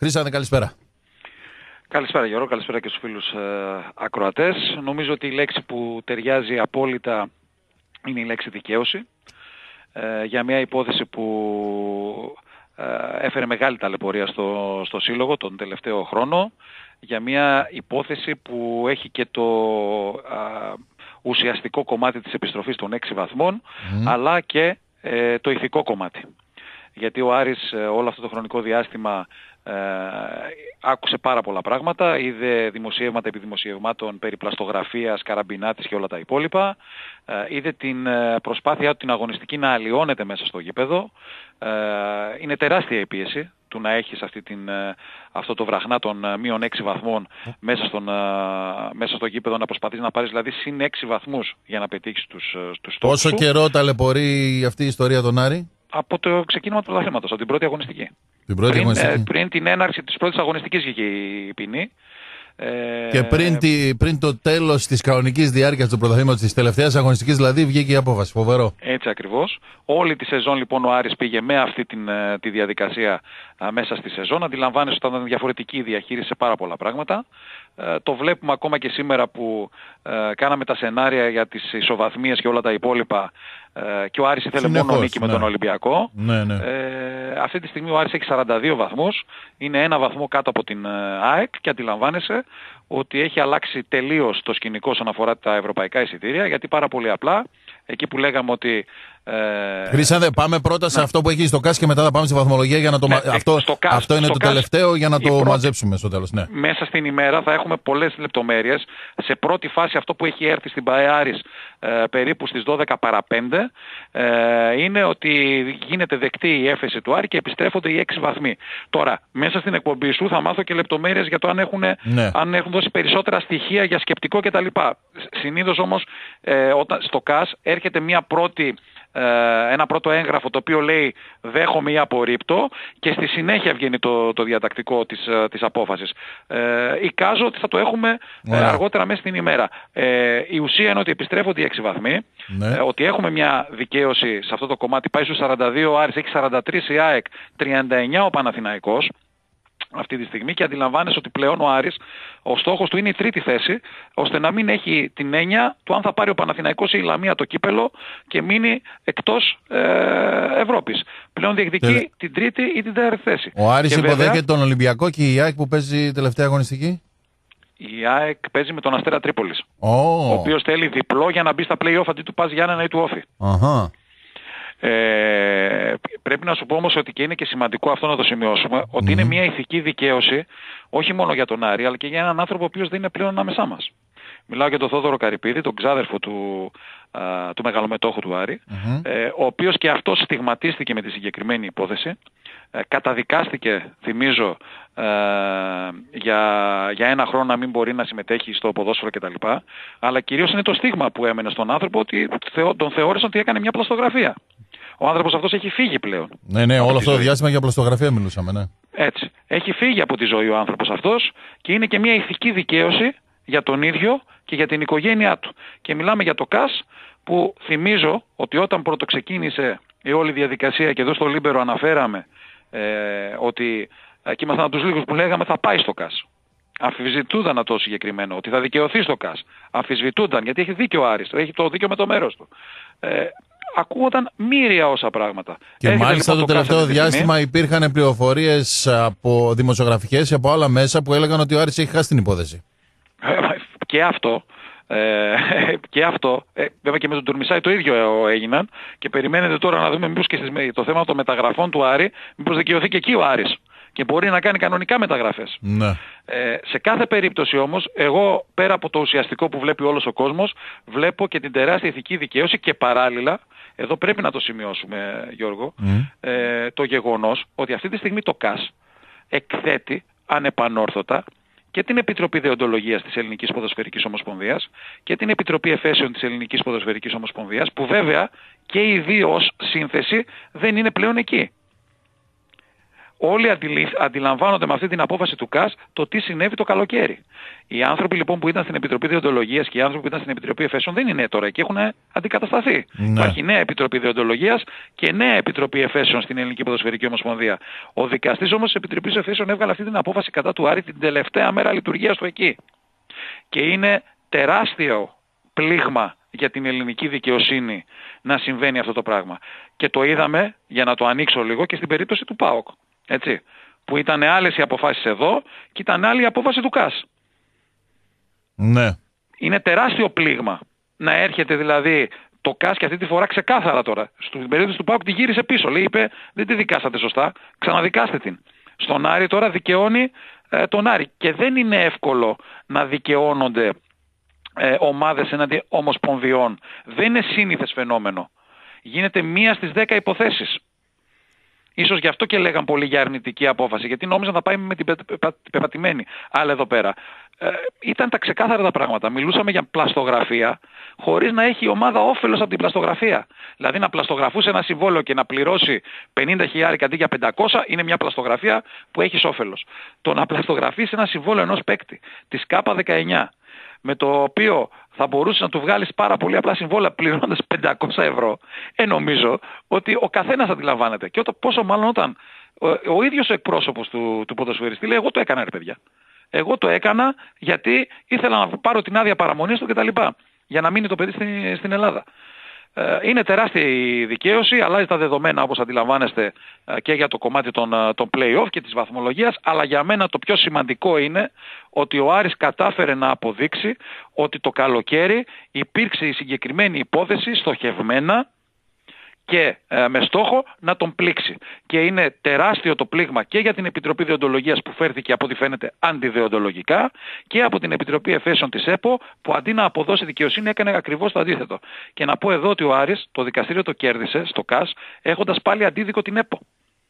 Χρήστανθε, καλησπέρα. Καλησπέρα Γιώργο, καλησπέρα και στους φίλους ακροατές. Νομίζω ότι η λέξη που ταιριάζει απόλυτα είναι η λέξη δικαίωση. Για μια υπόθεση που έφερε μεγάλη ταλαιπωρία στο Σύλλογο τον τελευταίο χρόνο. Για μια υπόθεση που έχει και το ουσιαστικό κομμάτι της επιστροφής των 6 βαθμών, αλλά και το ηθικό κομμάτι. Γιατί ο Άρης όλο αυτό το χρονικό διάστημα άκουσε πάρα πολλά πράγματα, είδε δημοσιεύματα επί δημοσιευμάτων περί πλαστογραφίας, καραμπινάτης και όλα τα υπόλοιπα, είδε την προσπάθειά του την αγωνιστική να αλλοιώνεται μέσα στο γήπεδο. Είναι τεράστια η πίεση του να έχεις αυτό το βραχνά των μείον 6 βαθμών μέσα στο γήπεδο, να προσπαθείς να πάρεις δηλαδή συν 6 βαθμούς για να πετύχεις τους στόχους. Πόσο καιρό ταλαιπωρεί αυτή η ιστορία τον Άρη? Από το ξεκίνημα του πρωταθλήματος, από την πρώτη αγωνιστική. Πριν την έναρξη της πρώτης αγωνιστικής βγήκε η ποινή. Και πριν το τέλος της κανονικής διάρκειας του πρωταθλήματος, της τελευταίας αγωνιστικής δηλαδή, βγήκε η απόφαση. Φοβερό. Έτσι ακριβώς. Όλη τη σεζόν λοιπόν ο Άρης πήγε με αυτή τη διαδικασία μέσα στη σεζόν. Αντιλαμβάνεσαι ότι ήταν διαφορετική η διαχείριση σε πάρα πολλά πράγματα. Το βλέπουμε ακόμα και σήμερα που κάναμε τα σενάρια για τις ισοβαθμίες και όλα τα υπόλοιπα και ο Άρης ήθελε μόνο νίκη με τον Ολυμπιακό. Ναι. Αυτή τη στιγμή ο Άρης έχει 42 βαθμούς, είναι ένα βαθμό κάτω από την ΑΕΚ και αντιλαμβάνεσαι ότι έχει αλλάξει τελείως το σκηνικό όσον αφορά τα ευρωπαϊκά εισιτήρια, γιατί πάρα πολύ απλά εκεί που λέγαμε ότι... Χρήστανθε, πάμε πρώτα σε αυτό που έχει στο ΚΑΣ και μετά θα πάμε στη βαθμολογία για να το... αυτό είναι το τελευταίο για να το μαζέψουμε στο τέλος. Ναι. Μέσα στην ημέρα θα έχουμε πολλές λεπτομέρειες. Σε πρώτη φάση αυτό που έχει έρθει στην ΠΑΕ Άρης περίπου στις 12 παρα 5 είναι ότι γίνεται δεκτή η έφεση του Άρη και επιστρέφονται οι 6 βαθμοί. Τώρα, μέσα στην εκπομπή σου θα μάθω και λεπτομέρειες για το αν έχουν δώσει περισσότερα στοιχεία για σκεπτικό κτλ. Συνήθως όμως στο ΚΑΣ έρχεται ένα πρώτο έγγραφο το οποίο λέει δέχομαι ή απορρίπτω και στη συνέχεια βγαίνει το διατακτικό της απόφασης. Εικάζω ότι θα το έχουμε αργότερα μέσα στην ημέρα. Η ουσία είναι ότι επιστρέφονται οι 6 βαθμοί, ότι έχουμε μια δικαίωση σε αυτό το κομμάτι, πάει στους 42 ο Άρης, έχει 43 η ΑΕΚ, 39 ο Παναθηναϊκός αυτή τη στιγμή και αντιλαμβάνεσαι ότι πλέον ο Άρης, ο στόχος του είναι η τρίτη θέση, ώστε να μην έχει την έννοια του αν θα πάρει ο Παναθηναϊκός ή η Λαμία το κύπελο και μείνει εκτός Ευρώπης. Πλέον διεκδικεί την τρίτη ή την τέταρτη θέση. Ο Άρης υποδέχεται τον Ολυμπιακό και η ΑΕΚ που παίζει τελευταία αγωνιστική. Η ΑΕΚ παίζει με τον Αστέρα Τρίπολης, ο οποίος θέλει διπλό για να μπει στα play-off αντί του Πας Γιάννενα ή του Όφη. Πρέπει να σου πω όμως ότι και είναι και σημαντικό αυτό να το σημειώσουμε, ότι είναι μια ηθική δικαίωση όχι μόνο για τον Άρη αλλά και για έναν άνθρωπο ο οποίος δεν είναι πλέον ανάμεσά μας. Μιλάω για τον Θόδωρο Καρυπίδη, τον ξάδερφο του μεγαλομετόχου του Άρη, ο οποίος και αυτός στιγματίστηκε με τη συγκεκριμένη υπόθεση, καταδικάστηκε, θυμίζω, για ένα χρόνο να μην μπορεί να συμμετέχει στο ποδόσφαιρο κτλ. Αλλά κυρίως είναι το στίγμα που έμενε στον άνθρωπο ότι τον θεώρησαν ότι έκανε μια πλαστογραφία. Ο άνθρωπος αυτός έχει φύγει πλέον. Ναι, όλο αυτό το διάστημα για πλαστογραφία μιλούσαμε, ναι. Έτσι. Έχει φύγει από τη ζωή ο άνθρωπος αυτός και είναι και μια ηθική δικαίωση για τον ίδιο και για την οικογένειά του. Και μιλάμε για το ΚΑΣ που θυμίζω ότι όταν πρώτο ξεκίνησε η όλη διαδικασία και εδώ στο Λίμπερο αναφέραμε ότι και ήμασταν από τους λίγους που λέγαμε θα πάει στο ΚΑΣ. Αμφισβητούνταν το συγκεκριμένο, ότι θα δικαιωθεί στο ΚΑΣ. Αμφισβητούνταν γιατί έχει δίκιο ο Άρης, έχει το δίκιο με το μέρος του. Ακούγονταν μοίρια όσα πράγματα. Και μάλιστα το τελευταίο διάστημα υπήρχαν πληροφορίες από δημοσιογραφικές και από άλλα μέσα που έλεγαν ότι ο Άρης έχει χάσει την υπόθεση. Και αυτό, βέβαια και με τον Τουρμισάη το ίδιο έγιναν και περιμένετε τώρα να δούμε μήπως και το θέμα των μεταγραφών του Άρη, μήπως δικαιωθεί και εκεί ο Άρης και μπορεί να κάνει κανονικά μεταγραφές. Ναι. Σε κάθε περίπτωση όμως, εγώ πέρα από το ουσιαστικό που βλέπει όλος ο κόσμος, βλέπω και την τεράστια ηθική δικαίωση και παράλληλα, εδώ πρέπει να το σημειώσουμε Γιώργο, το γεγονός ότι αυτή τη στιγμή το ΚΑΣ εκθέτει ανεπανόρθωτα και την Επιτροπή Δεοντολογίας της Ελληνικής Ποδοσφαιρικής Ομοσπονδίας και την Επιτροπή Εφέσεων της Ελληνικής Ποδοσφαιρικής Ομοσπονδίας, που βέβαια και οι δύο ως σύνθεση δεν είναι πλέον εκεί. όλοι αντιλαμβάνονται με αυτή την απόφαση του ΚΑΣ το τι συνέβη το καλοκαίρι. Οι άνθρωποι λοιπόν που ήταν στην Επιτροπή Διοντολογίας και οι άνθρωποι που ήταν στην Επιτροπή Εφέσεων δεν είναι τώρα εκεί, έχουν αντικατασταθεί. Ναι. Υπάρχει νέα Επιτροπή Διοντολογίας και νέα Επιτροπή Εφέσεων στην Ελληνική Ποδοσφαιρική Ομοσπονδία. Ο δικαστής όμως της Επιτροπής Εφέσεων έβγαλε αυτή την απόφαση κατά του Άρη την τελευταία μέρα λειτουργίας του εκεί. Και είναι τεράστιο πλήγμα για την ελληνική δικαιοσύνη να συμβαίνει αυτό το πράγμα. Και το είδαμε, για να το ανοίξω λίγο, και στην περίπτωση του ΠΑΟΚ. Έτσι, που ήταν άλλες οι αποφάσεις εδώ και ήταν άλλη η απόφαση του ΚΑΣ. Ναι. Είναι τεράστιο πλήγμα να έρχεται δηλαδή το ΚΑΣ και αυτή τη φορά ξεκάθαρα τώρα. Στην περίπτωση του ΠΑΟΚ τη γύρισε πίσω. Λέει, είπε, δεν τη δικάσατε σωστά, ξαναδικάστε την. Στον Άρη τώρα δικαιώνει τον Άρη. Και δεν είναι εύκολο να δικαιώνονται ομάδες έναντι ομοσπονδιών. Δεν είναι σύνηθες φαινόμενο. Γίνεται 1 στις 10 υποθέσεις. Ίσως γι' αυτό και λέγαν πολύ για αρνητική απόφαση, γιατί νόμιζαν θα πάει με την πεπατημένη. Αλλά εδώ πέρα ήταν τα ξεκάθαρα τα πράγματα. Μιλούσαμε για πλαστογραφία χωρίς να έχει η ομάδα όφελος από την πλαστογραφία. Δηλαδή να πλαστογραφούσε ένα συμβόλαιο και να πληρώσει 50.000 αντί για 500 είναι μια πλαστογραφία που έχει όφελος. Το να πλαστογραφήσει ένα συμβόλαιο ενός παίκτη της ΚΑΠΑ 19, με το οποίο θα μπορούσε να του βγάλεις πάρα πολύ απλά συμβόλαια πληρώνοντας 500 ευρώ, νομίζω ότι ο καθένας αντιλαμβάνεται. Και πόσο μάλλον όταν ο ίδιος ο εκπρόσωπος του ποδοσφαιριστή λέει, εγώ το έκανα ρε παιδιά. Εγώ το έκανα γιατί ήθελα να πάρω την άδεια παραμονής του κτλ. Για να μείνει το παιδί στην Ελλάδα. Είναι τεράστια η δικαίωση, αλλάζει τα δεδομένα όπως αντιλαμβάνεστε και για το κομμάτι των play-off και της βαθμολογίας, αλλά για μένα το πιο σημαντικό είναι ότι ο Άρης κατάφερε να αποδείξει ότι το καλοκαίρι υπήρξε η συγκεκριμένη υπόθεση στοχευμένα και με στόχο να τον πλήξει. Και είναι τεράστιο το πλήγμα και για την Επιτροπή Διοντολογίας που φέρθηκε από ό,τι φαίνεται αντιδιοντολογικά και από την Επιτροπή Εφέσεων της ΕΠΟ που αντί να αποδώσει δικαιοσύνη έκανε ακριβώς το αντίθετο. Και να πω εδώ ότι ο Άρης το δικαστήριο το κέρδισε στο ΚΑΣ έχοντας πάλι αντίδικο την ΕΠΟ.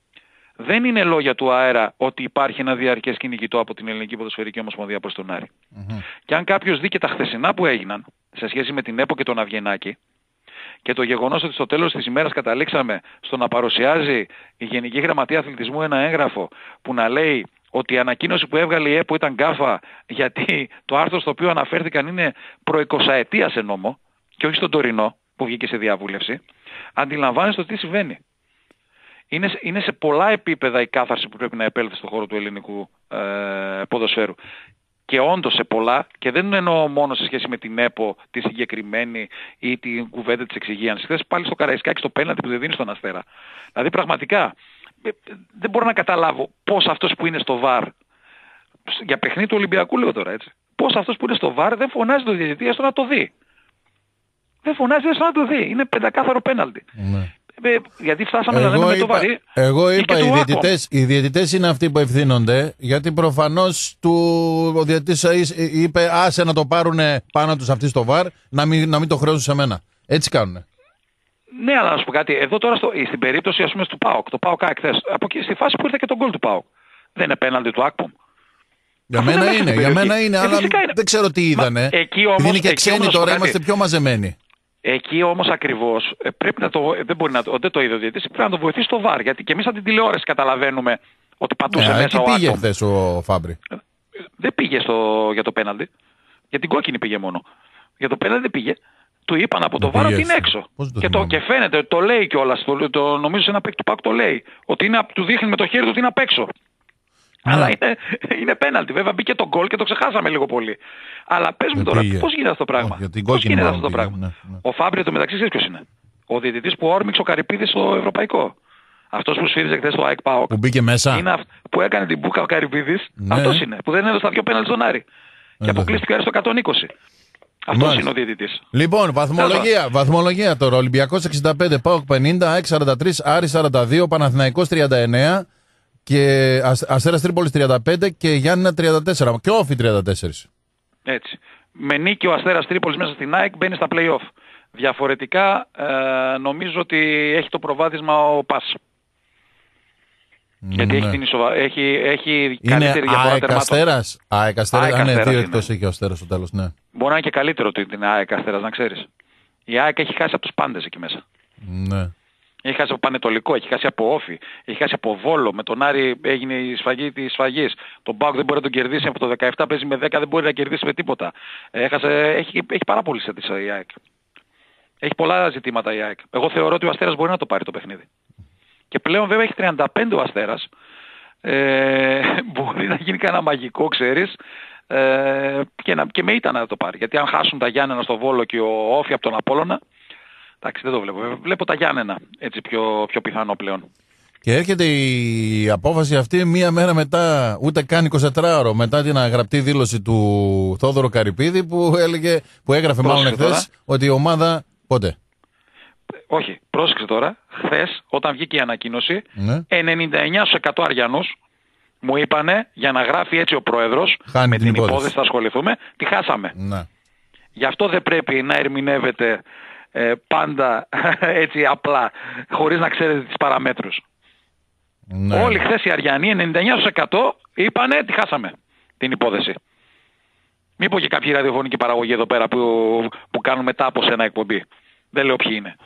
Δεν είναι λόγια του αέρα ότι υπάρχει ένα διαρκές κυνηγητό από την Ελληνική Ποδοσφαιρική Ομοσπονδία προς τον Άρη. Και αν κάποιος δει και τα χθεσινά που έγιναν σε σχέση με την ΕΠΟ και τον Αυγενάκη, και το γεγονός ότι στο τέλος της ημέρας καταλήξαμε στο να παρουσιάζει η Γενική Γραμματεία Αθλητισμού ένα έγγραφο που να λέει ότι η ανακοίνωση που έβγαλε η ΕΠΟ ήταν γκάφα γιατί το άρθρο στο οποίο αναφέρθηκαν είναι προ-20ετία σε νόμο και όχι στον τωρινό που βγήκε σε διαβούλευση, αντιλαμβάνεστε τι συμβαίνει. Είναι σε πολλά επίπεδα η κάθαρση που πρέπει να επέλθει στον χώρο του ελληνικού ποδοσφαίρου. Και όντως σε πολλά, και δεν εννοώ μόνο σε σχέση με την ΕΠΟ, τη συγκεκριμένη ή την κουβέντα της εξυγίανσης. Χθες πάλι στο Καραϊσκάκι στο πέναλτι που δεν δίνει στον Αστέρα. Δηλαδή πραγματικά δεν μπορώ να καταλάβω πώς αυτός που είναι στο ΒΑΡ, για παιχνίδι του Ολυμπιακού λέω τώρα έτσι, πώς αυτός που είναι στο ΒΑΡ δεν φωνάζει το διαιτητή έστω να το δει. Δεν φωνάζει έστω να το δει. Είναι πεντακάθαρο πέναλτι. Ναι. Γιατί φτάσαμε να λέμε με το βαρύ. Εγώ είπα οι διαιτητές είναι αυτοί που ευθύνονται, γιατί προφανώς ο διαιτητής είπε άσε να το πάρουν πάνω τους αυτοί στο ΒΑΡ, να μην το χρεώσουν σε μένα. Έτσι κάνουνε. Ναι, αλλά να σου πω κάτι. Εδώ τώρα στην περίπτωση ας πούμε του ΠΑΟΚ, το ΠΑΟΚ εχθές, από εκεί στη φάση που ήρθε και τον γκολ του ΠΑΟΚ. Δεν είναι πέναλτι του Ακπομ. Για μένα είναι, αλλά δεν ξέρω τι είδανε. Είναι και ξένοι τώρα, είμαστε πιο μαζεμένοι. Εκεί όμως ακριβώς πρέπει να δεν το είδε ο διαιτητής, πρέπει να το βοηθήσει το ΒΑΡ. Γιατί και εμείς από την τηλεόραση καταλαβαίνουμε ότι πατούσε μέσα εκεί ο πήγε Άκπομ. χθες ο Φάμπρι. Δεν πήγε για το πέναλτι. Για την κόκκινη πήγε μόνο. Για το πέναλτι δεν πήγε. Του είπαν από το ΒΑΡ ότι είναι έξω. Και φαίνεται, το λέει κιόλας. Νομίζω σε ένα παίκτη του ΠΑΟΚ το λέει. Ότι του δείχνει με το χέρι του ότι είναι απ' έξω. Αλλά είναι πέναλτι. Βέβαια μπήκε το γκολ και το ξεχάσαμε λίγο πολύ. Αλλά πες μου τώρα, πώς γίνεται αυτό το πράγμα. Πώς γίνεται αυτό το πράγμα. Ναι. Ο Φάμπρι το μεταξύ ξέρεις ποιος είναι. Ο διαιτητής που όρμηξε ο Καρυπίδης στο Ευρωπαϊκό. Αυτός που σφύριζε χθες στο ΑΕΚ ΠΑΟΚ. Που μπήκε μέσα. Είναι που έκανε την μπούκα ο Καρυπίδης. Ναι. Αυτός είναι. Που δεν έδωσε τα 2 πέναλτι στον Άρη. Και αποκλείστηκε ο Άρης στο 120. Αυτός είναι ο διαιτητής. Λοιπόν, βαθμολογία τώρα. Ολυμπιακός 65, ΠΑΟΚ 50, ΑΕΚ 43, Άρης 42, Παναθηναϊκός 39. Και Αστέρας Τρίπολης 35 και Γιάννηνα 34. Και Όφη 34. Έτσι. Με νίκη ο Αστέρας Τρίπολης μέσα στην ΑΕΚ μπαίνει στα play-off. Διαφορετικά νομίζω ότι έχει το προβάδισμα ο ΠΑΣ. Γιατί έχει καλύτερη διαφορά τερμάτων. ΑΕΚ Αστέρας. Ναι, 2 εκτός έχει ο Αστέρας στο τέλος. Ναι. Μπορεί να είναι και καλύτερο την ΑΕΚ Αστέρας, να ξέρεις. Η ΑΕΚ έχει χάσει από τους πάντες εκεί μέσα. Ναι. Έχει χάσει από Πανετολικό, έχει χάσει από Όφη, έχει χάσει από Βόλο. Με τον Άρη έγινε η σφαγή της σφαγής. Τον ΠΑΟΚ δεν μπορεί να τον κερδίσει. Από το 17 παίζει με 10, δεν μπορεί να κερδίσει με τίποτα. Έχει πάρα πολύ σε της η ΑΕΚ. Έχει πολλά ζητήματα η ΑΕΚ. Εγώ θεωρώ ότι ο Αστέρας μπορεί να το πάρει το παιχνίδι. Και πλέον βέβαια έχει 35 ο Αστέρας. Μπορεί να γίνει κανένα μαγικό, ξέρεις. Και με ήττα να το πάρει. Γιατί αν χάσουν τα Γιάννενα στο Βόλο και ο Όφη από τον Απόλλωνα, εντάξει, δεν το βλέπω. Βλέπω τα Γιάννενα έτσι πιο πιθανό πλέον. Και έρχεται η απόφαση αυτή μία μέρα μετά, ούτε καν 24ωρο μετά την γραπτή δήλωση του Θόδωρο Καρυπίδη που έγραφε μάλλον εχθές ότι η ομάδα πότε. Όχι, πρόσεξε τώρα. Χθες όταν βγήκε η ανακοίνωση, 99% Αριανούς μου είπανε για να γράφει έτσι ο πρόεδρος, με την υπόθεση θα ασχοληθούμε, τη χάσαμε. Ναι. Γι' αυτό δεν πρέπει να ερμηνεύεται πάντα έτσι απλά, χωρίς να ξέρετε τις παραμέτρους. Ναι. Όλοι χθες οι Αριανοί, 99% είπανε τη χάσαμε την υπόθεση. Μη πω και κάποιοι ραδιοφωνικοί παραγωγοί εδώ πέρα που κάνουν μετά από σένα εκπομπή. Δεν λέω ποιοι είναι.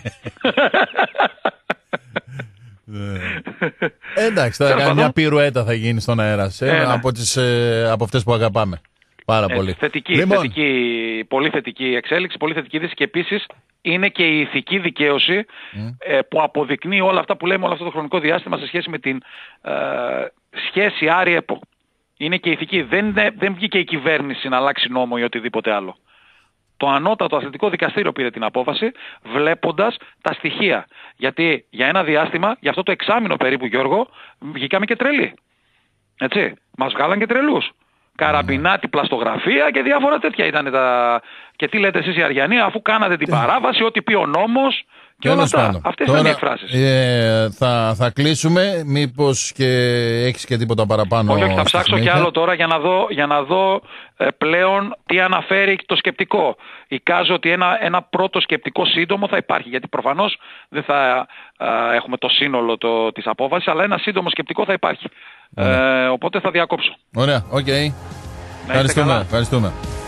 Εντάξει, τώρα μια πυρουέτα θα γίνει στον αέρα από αυτές που αγαπάμε. Πάρα πολύ. Πολύ θετική εξέλιξη, πολύ θετική είδηση και επίσης είναι και η ηθική δικαίωση που αποδεικνύει όλα αυτά που λέμε όλο αυτό το χρονικό διάστημα σε σχέση με την σχέση Άρη-ΕΠΟ. Είναι και ηθική. Δεν βγήκε η κυβέρνηση να αλλάξει νόμο ή οτιδήποτε άλλο. Το ανώτατο αθλητικό δικαστήριο πήρε την απόφαση βλέποντας τα στοιχεία. Γιατί για ένα διάστημα, για αυτό το εξάμηνο περίπου Γιώργο, βγήκαμε και τρελοί. Έτσι, μας βγάλαν και τρελούς. Καραμπινάτη, πλαστογραφία και διάφορα τέτοια ήταν τα... Και τι λέτε εσείς οι Αριανοί, αφού κάνατε την παράβαση, ό,τι πει ο νόμος και όλα αυτά. Αυτές ήταν οι εκφράσεις. Θα κλείσουμε, μήπως και έχεις και τίποτα παραπάνω? Όχι, θα ψάξω κι άλλο τώρα για να δω πλέον τι αναφέρει το σκεπτικό. Εικάζω ότι ένα πρώτο σκεπτικό σύντομο θα υπάρχει, γιατί προφανώς δεν θα έχουμε το σύνολο της απόφασης, αλλά ένα σύντομο σκεπτικό θα υπάρχει. Οπότε θα διακόψω. Ωραία, οκ. Ευχαριστούμε.